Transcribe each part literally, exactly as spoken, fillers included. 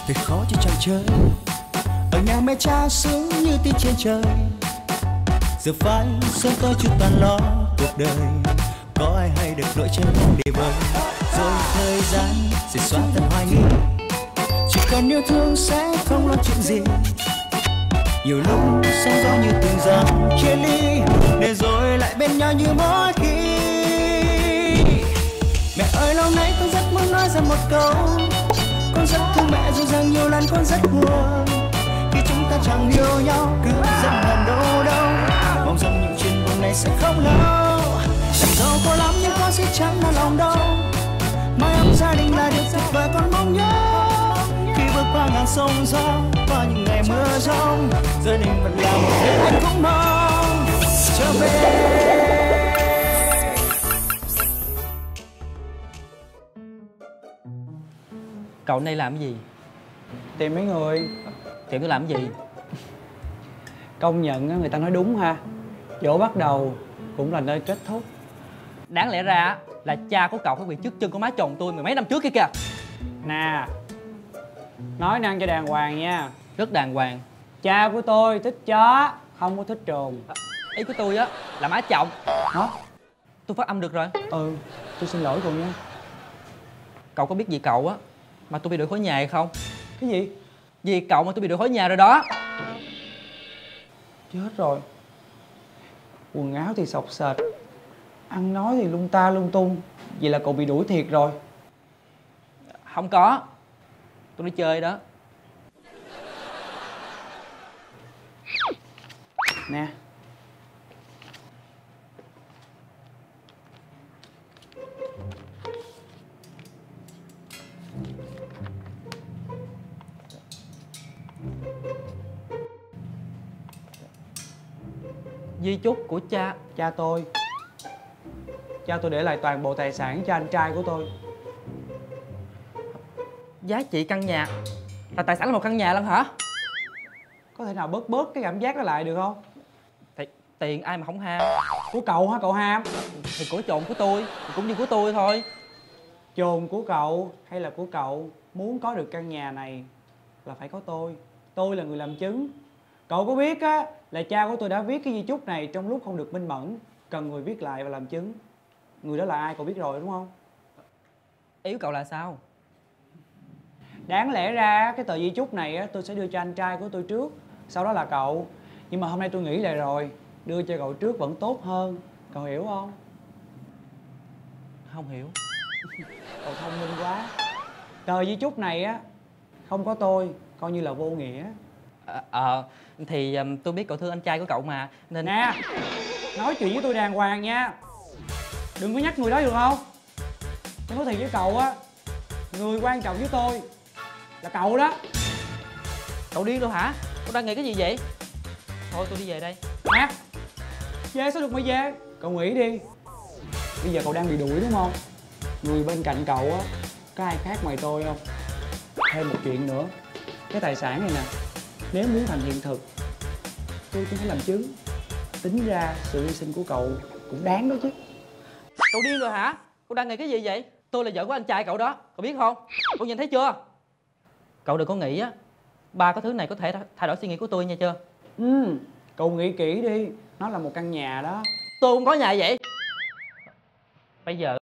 thật khó cho chàng chơi. Ở nhà mẹ cha sướng như tiên trên trời, giờ phải sớm tôi chút toàn lo cuộc đời. Có ai hay được nỗi chân mong để vơi, rồi thời gian sẽ xóa tan hoài nghi. Chỉ cần yêu thương sẽ không lo chuyện gì. Nhiều lúc sóng gió như từng dòng chia ly, để rồi lại bên nhau như mỗi khi. Mẹ ơi lâu nay con rất muốn nói ra một câu, con rất thương mẹ dù rằng nhiều lần con rất buồn khi chúng ta chẳng yêu nhau, cứ rất hờn đâu đâu. Mong rằng những chuyện buồn này sẽ không lâu. Chẳng giàu có lắm nhưng con sẽ chẳng đau lòng đâu. Mái ấm gia đình là điều tuyệt vời con mong nhớ. Khi bước qua ngàn sông gió, qua những ngày mưa giông, gia đình vẫn là một điều anh cũng mong trở về. Cậu này làm cái gì? Tìm mấy người. Tìm tôi làm cái gì? Công nhận người ta nói đúng ha, chỗ bắt đầu cũng là nơi kết thúc. Đáng lẽ ra là cha của cậu phải bị trước chân của má chồng tôi mười mấy năm trước kia kìa. Nè, nói năng cho đàng hoàng nha. Rất đàng hoàng. Cha của tôi thích chó, không có thích trồn. Ý của tôi á là má chồng. Hả? Tôi phát âm được rồi. Ừ, tôi xin lỗi cậu nha. Cậu có biết vì cậu á mà tôi bị đuổi khỏi nhà hay không? Cái gì? Vì cậu mà tôi bị đuổi khỏi nhà rồi đó. Chết rồi. Quần áo thì xộc xệch, ăn nói thì lung ta lung tung. Vậy là cậu bị đuổi thiệt rồi. Không có, tôi đi chơi đó. Nè. Di chúc của cha. Cha tôi. Cha tôi để lại toàn bộ tài sản cho anh trai của tôi. Giá trị căn nhà là tài sản là một căn nhà lần hả? Có thể nào bớt bớt cái cảm giác đó lại được không? Thì tiền ai mà không ham. Của cậu hả cậu ham? Thì của chồng của tôi cũng như của tôi thôi. Chồn của cậu hay là của cậu muốn có được căn nhà này là phải có tôi. Tôi là người làm chứng. Cậu có biết á là cha của tôi đã viết cái di chúc này trong lúc không được minh mẫn, cần người viết lại và làm chứng. Người đó là ai cậu biết rồi đúng không? Ý của cậu là sao? Đáng lẽ ra cái tờ di chúc này á tôi sẽ đưa cho anh trai của tôi trước, sau đó là cậu. Nhưng mà hôm nay tôi nghĩ lại rồi, đưa cho cậu trước vẫn tốt hơn. Cậu hiểu không? Không hiểu. Cậu thông minh quá. Tờ di chúc này á không có tôi coi như là vô nghĩa. Ờ à, thì um, tôi biết cậu thương anh trai của cậu mà nên. Nè, nói chuyện với tôi đàng hoàng nha. Đừng có nhắc người đó được không? Tôi nói thiệt với cậu á, người quan trọng với tôi là cậu đó. Cậu điên đâu hả? Cậu đang nghĩ cái gì vậy? Thôi tôi đi về đây. Nè, về sao được mà về? Cậu nghĩ đi. Bây giờ cậu đang bị đuổi đúng không? Người bên cạnh cậu á có ai khác ngoài tôi không? Thêm một chuyện nữa, cái tài sản này nè, nếu muốn thành hiện thực tôi cũng phải làm chứng. Tính ra sự hy sinh của cậu cũng đáng đó chứ. Cậu điên rồi hả? Cậu đang nghĩ cái gì vậy? Tôi là vợ của anh trai cậu đó, cậu biết không? Cậu nhìn thấy chưa? Cậu đừng có nghĩ á ba cái thứ này có thể thay đổi suy nghĩ của tôi nha chưa? Ừ, cậu nghĩ kỹ đi, nó là một căn nhà đó. Tôi không có nhà vậy. Bây giờ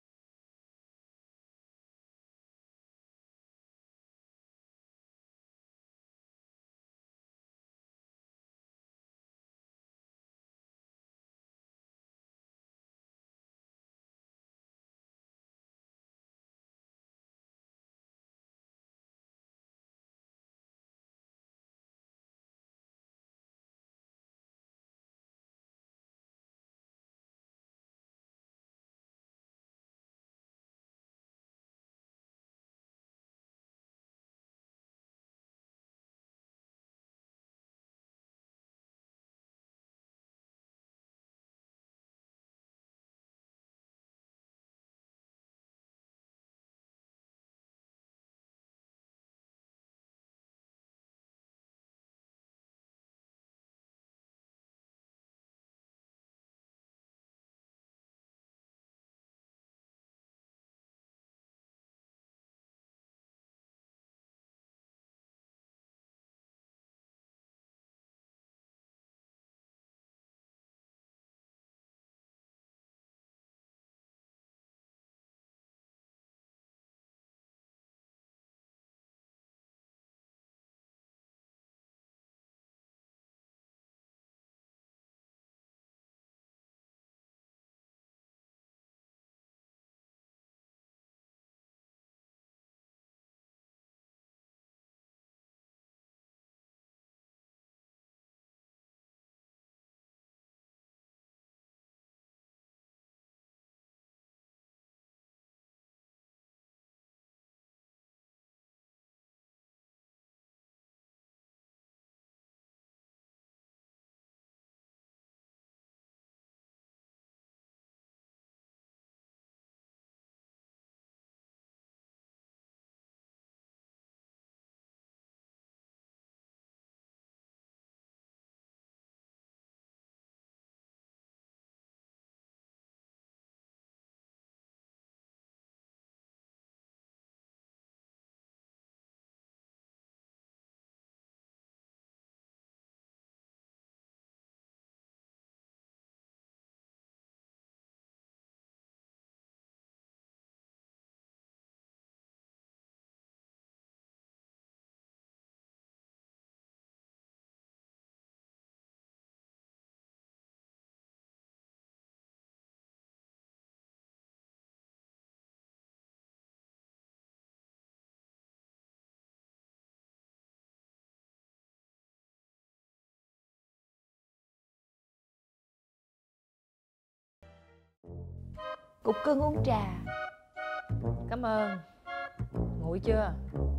Cục cưng uống trà. Cảm ơn. Nguội chưa?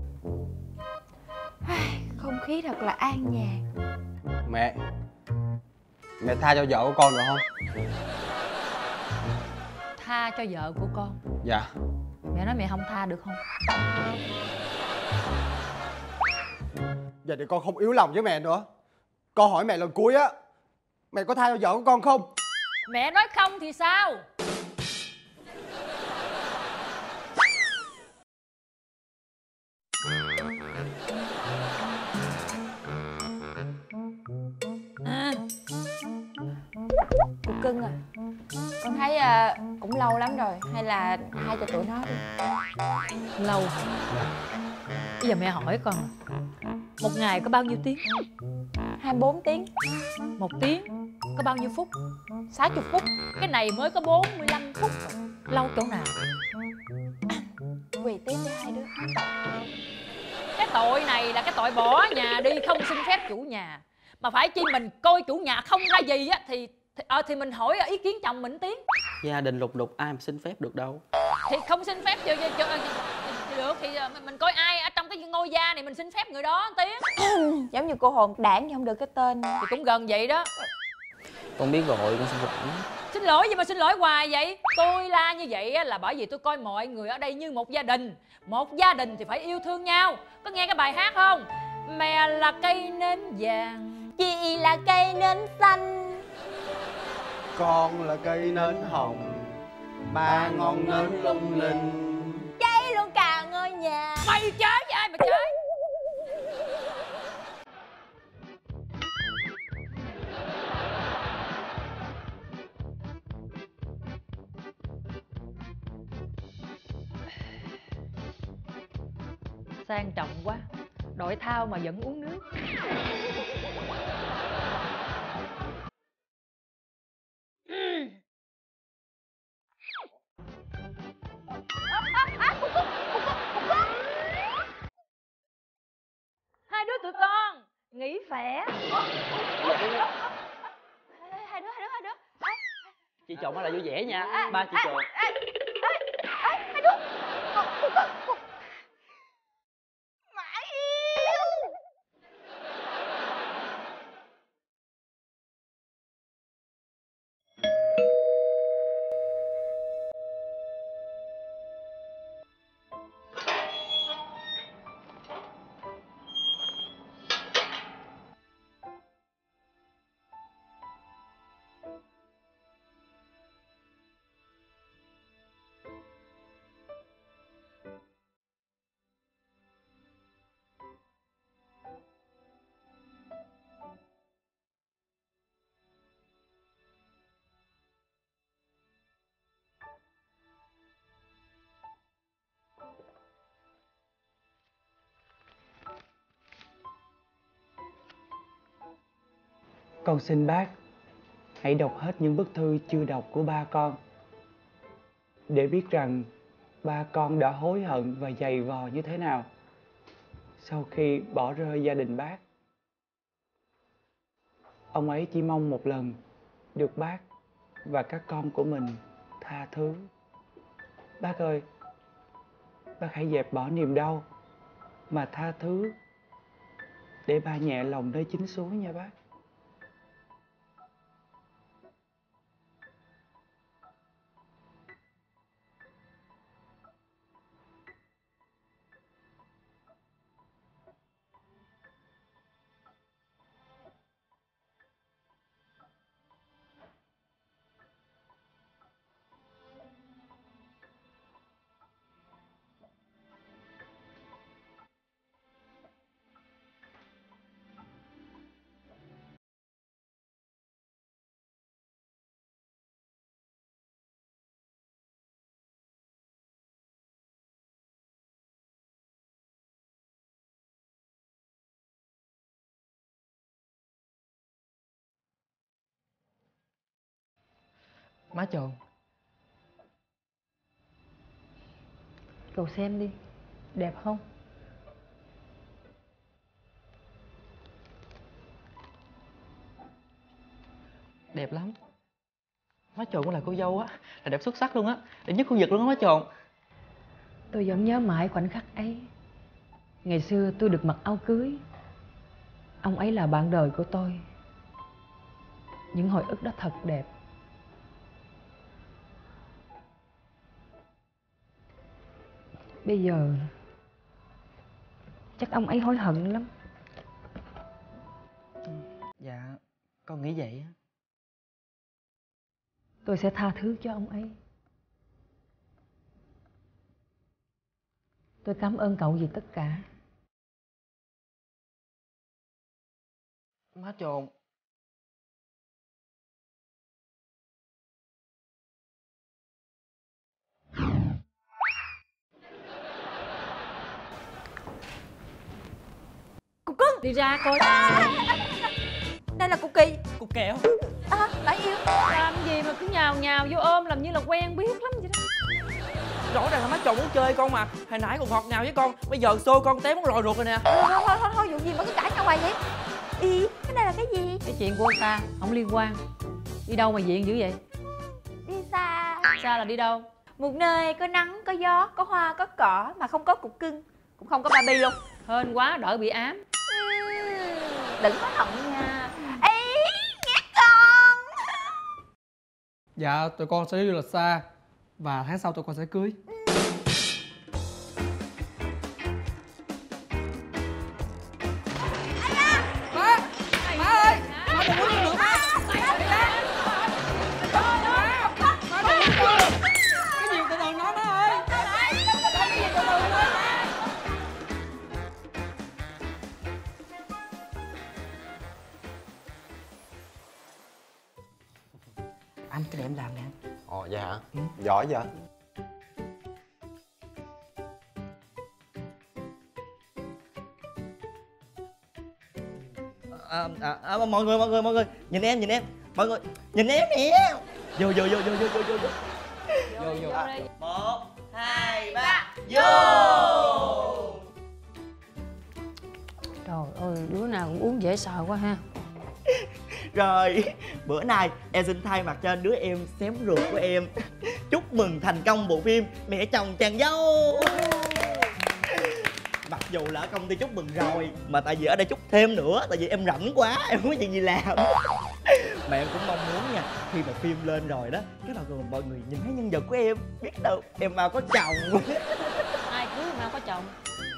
Không khí thật là an nhàn. Mẹ, mẹ tha cho vợ của con được không? Tha cho vợ của con? Dạ. Mẹ nói mẹ không tha được không? Giờ thì con không yếu lòng với mẹ nữa. Con hỏi mẹ lần cuối á, mẹ có tha cho vợ của con không? Mẹ nói không thì sao? À. Cục cưng à, con thấy à, cũng lâu lắm rồi. Hay là hai cho tụi nó đi. Lâu. Bây giờ mẹ hỏi con, một ngày có bao nhiêu tiếng? Hai mươi bốn tiếng. Một tiếng có bao nhiêu phút? Sáu mươi phút. Cái này mới có bốn mươi lăm phút. Lâu chỗ nào? Quỳ tiếp với hai đứa. Cái tội này là cái tội bỏ nhà đi không xin phép chủ nhà. Mà phải chi mình coi chủ nhà không ra gì á thì thì, à, thì mình hỏi ý kiến chồng mình tiếng. Gia đình lục đục ai mà xin phép được đâu. Thì không xin phép cho, cho, cho, cho được thì mình coi ai ở trong cái ngôi gia này mình xin phép người đó tiếng. Giống như cô hồn đảng thì không được cái tên. Thì cũng gần vậy đó. Con biết rồi, con xin lỗi. Xin lỗi gì mà xin lỗi hoài vậy? Tôi la như vậy là bởi vì tôi coi mọi người ở đây như một gia đình. Một gia đình thì phải yêu thương nhau. Có nghe cái bài hát không? Mẹ là cây nến vàng, chị là cây nến xanh, Con là cây nến hồng, ba ngọn nến lung linh, cháy luôn cả ngôi nhà. mày chơi với ai mà chơi? Sang trọng quá, đội thao mà vẫn uống nước. Hai đứa tụi con nghỉ phẻ. Hai đứa, hai đứa, hai đứa. Chị trộn là vui vẻ nha. Ba chị trộn. Hai đứa. Cục cưng, cục. Mãi yêu. Con xin bác hãy đọc hết những bức thư chưa đọc của ba con, để biết rằng ba con đã hối hận và dày vò như thế nào sau khi bỏ rơi gia đình bác. Ông ấy chỉ mong một lần được bác và các con của mình tha thứ. Bác ơi, bác hãy dẹp bỏ niềm đau mà tha thứ để ba nhẹ lòng nơi chính suối nha bác. Má trộn. Cậu xem đi, đẹp không? Đẹp lắm. Má trồn cũng là cô dâu á, là đẹp xuất sắc luôn á, đẹp nhất khu vực luôn á má trồn. Tôi vẫn nhớ mãi khoảnh khắc ấy. Ngày xưa tôi được mặc áo cưới. Ông ấy là bạn đời của tôi. Những hồi ức đó thật đẹp. Bây giờ chắc ông ấy hối hận lắm. Dạ, con nghĩ vậy á. Tôi sẽ tha thứ cho ông ấy. Tôi cảm ơn cậu vì tất cả. Má trồn. Cục cưng Đi ra coi. đây là cục kỳ. Cục kẹo. À, bạn yêu. Làm gì mà cứ nhào nhào vô ôm làm như là quen biết lắm vậy đó. Rõ ràng là má trồn muốn chơi con mà. Hồi nãy còn ngọt ngào với con, bây giờ xô con té muốn lòi ruột rồi nè. Thôi thôi thôi, thôi, thôi vụ gì mà cứ cãi nhau hoài vậy? Ý, cái này là cái gì? Cái chuyện của ông ta không liên quan. Đi đâu mà diện dữ vậy? Đi xa. Xa là đi đâu? Một nơi có nắng, có gió, có hoa, có cỏ mà không có cục cưng, cũng không có Barbie luôn. Hên quá đỡ bị ám. Uhm, đừng có hận nha. Ê, ghét con. Dạ tụi con sẽ đi du lịch xa. Và tháng sau tụi con sẽ cưới. Anh cái này em làm nè. Ồ vậy hả? Ừ. Giỏi vậy. À, à, à, mọi người mọi người mọi người nhìn em nhìn em mọi người nhìn em nè. Vô vô vô vô vô vô vô vô Vô vô à, một hai ba vô. Trời ơi, đứa nào cũng uống dễ sợ quá ha. Rồi, bữa nay em xin thay mặt cho đứa em xém ruột của em chúc mừng thành công bộ phim Mẹ chồng chàng dâu. Mặc dù là ở công ty chúc mừng rồi, mà tại vì ở đây chúc thêm nữa, tại vì em rảnh quá, em không có chuyện gì làm. Mà em cũng mong muốn nha, khi mà phim lên rồi đó, cái là mọi người nhìn thấy nhân vật của em, biết đâu em mau có chồng. Ai cưới mau có chồng.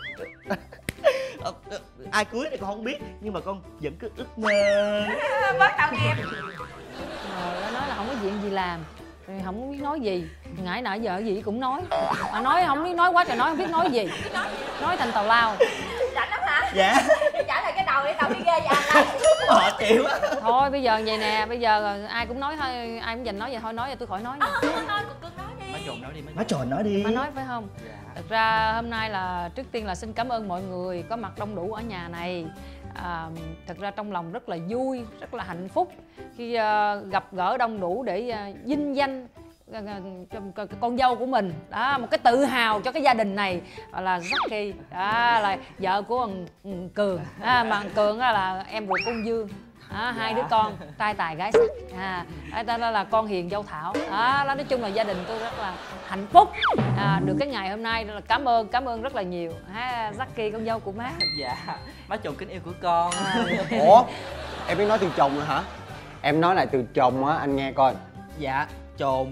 Ờ, ờ, ai cưới thì con không biết, nhưng mà con vẫn cứ ước mơ. Bớt tao nghe. Rồi nó nói là không có chuyện gì làm, rồi không biết nói gì. Ngãi nãy giờ gì cũng nói, mà nói không biết nói quá trời nói không biết nói gì, nói thành tào lao. Rảnh lắm hả? Dạ. Trả lại cái đầu đi, đầu đi ghê vậy anh. Họ chịu á. Thôi bây giờ vậy nè, bây giờ ai cũng nói thôi, ai cũng dành nói vậy thôi, nói vậy tôi khỏi nói nha. Nói cục cưng nói đi. Má trồn nói đi má. Má tròn nói đi. Má nói phải không? Thật ra hôm nay là trước tiên là xin cảm ơn mọi người có mặt đông đủ ở nhà này. À, thật ra trong lòng rất là vui, rất là hạnh phúc khi uh, gặp gỡ đông đủ để uh, vinh danh uh, con dâu của mình. Đó, một cái tự hào cho cái gia đình này là Jackie, đó là vợ của thằng Cường, à, mà thằng Cường là em ruột của ông Dương. À, hai đứa con trai tài gái sắc, à, đó là con hiền dâu Thảo. Đó, nói chung là gia đình tôi rất là hạnh phúc. À, được cái ngày hôm nay là cảm ơn cảm ơn rất là nhiều ha, Jackie con dâu của má. Dạ, má trồn kính yêu của con. À. Ủa em biết nói từ chồng rồi hả? Em nói lại từ chồng á anh nghe coi. Dạ, trồn.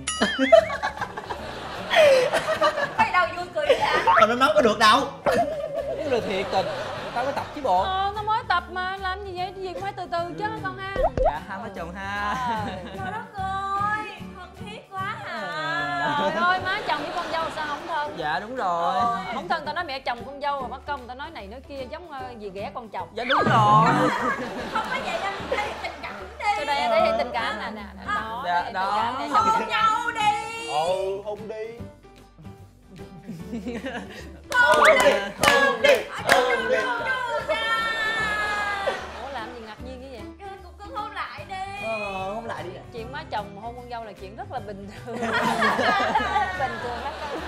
Mày đâu vui cười vậy? Còn nó nói có được đâu. Cái lời thiệt tình, tao mới tập chứ bộ. Ờ, nó mới tập mà làm gì vậy, gì cũng phải từ từ chứ con ha. Dạ, ha má trồn ha. Trời đất ơi, thân thiết quá hả? Trời ơi, má chồng với con dâu sao không thân? Dạ đúng rồi. Không thân tao nói mẹ chồng con dâu rồi mất công tao nói này nói kia giống uh, gì ghẻ con chồng. Dạ đúng rồi. Không có vậy đâu, thể hiện tình cảm đi. Cái đây thể hiện tình cảm nè nè. Đó, Dạ, thể hiện đó. tình cảm nè, chồng Hôn tình cảm. nhau đi. Ừ hôn đi. Hôn đi, hôn đi, hôn đi. Ủa làm gì ngạc nhiên như vậy? Cục cưng hôn lại đi. Ờ, không lại đi. Chuyện má chồng hôn con dâu là chuyện rất là bình thường. Bình thường lắm đâu.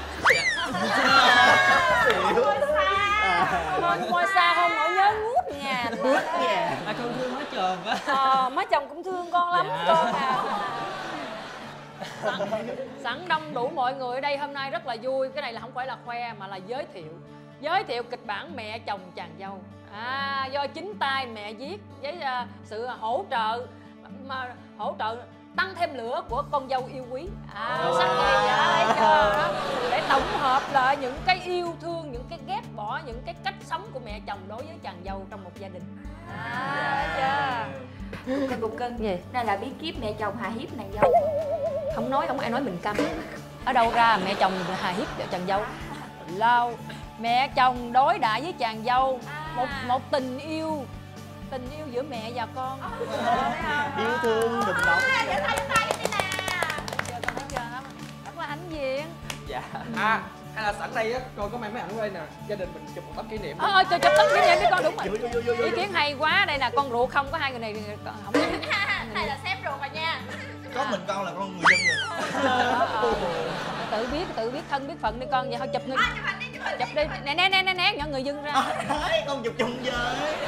Thôi ngoài xa không nỗi nhớ ngút nhà. Bước nhà. Má con thương má trồn quá. Ờ, má chồng cũng thương con lắm Dạ. con à. sẵn, sẵn đông đủ mọi người ở đây hôm nay rất là vui. Cái này là không phải là khoe mà là giới thiệu. Giới thiệu kịch bản Mẹ Chồng Chàng Dâu, à, do chính tay mẹ viết với uh, sự hỗ trợ mà hỗ trợ tăng thêm lửa của con dâu yêu quý. À, sắc gì vậy cho đó, để tổng hợp lại những cái yêu thương, những cái ghét bỏ, những cái cách sống của mẹ chồng đối với chàng dâu trong một gia đình. À, chưa cưng cục cưng gì đây là bí kíp mẹ chồng hà hiếp nàng dâu. Không nói, không ai nói mình câm. Ở đâu ra mẹ chồng hà hiếp chàng dâu? Lâu mẹ chồng đối đãi với chàng dâu một một tình yêu, tình yêu giữa mẹ và con. Yêu thương đùm bọc. Dạ thay tay cái gì nè. Chưa con thấy chưa, rất là hãnh diện. Dạ. À, hay là sẵn đây á, coi có mang mấy ảnh qua đây nè, gia đình mình chụp một tấm kỷ niệm. Ờ, ờ, chụp tấm kỷ niệm đi con, đúng rồi. Vô, vô, vô, vô, Ý vô. kiến hay quá, đây là con ruột không có hai người này không. Này là sếp ruột rồi nha. Có mình con là con người dân rồi. Tự biết, tự biết thân biết phận đi con, vậy thôi chụp người. À, chụp hình đi, chụp hình Chụp đi, nè nè nè nè nè, nhỏ người dân ra. À, đấy, con chụp chung với.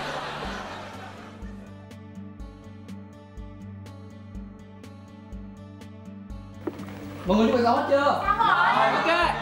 Mọi người chuẩn bị xong hết chưa? Xong rồi. Ok.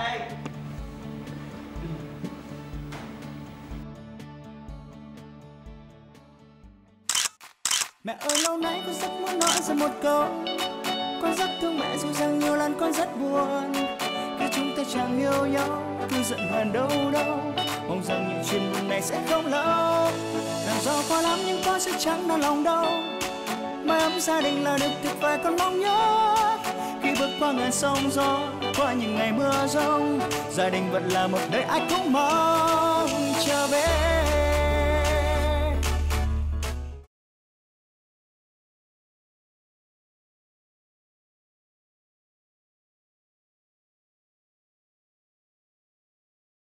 Mẹ ơi lâu nay con rất muốn nói ra một câu, con rất thương mẹ dù rằng nhiều lần con rất buồn khi chúng ta chẳng yêu nhau, cứ giận hờn đâu đâu. Mong rằng những chuyện buồn này sẽ không lâu. Làm gió quá lắm nhưng con sẽ chẳng đau lòng đâu. Mái ấm gia đình là điều tuyệt vời con mong nhớ. Khi bước qua ngàn sóng gió, qua những ngày mưa giông, gia đình vẫn là một nơi ai cũng mong chờ bên.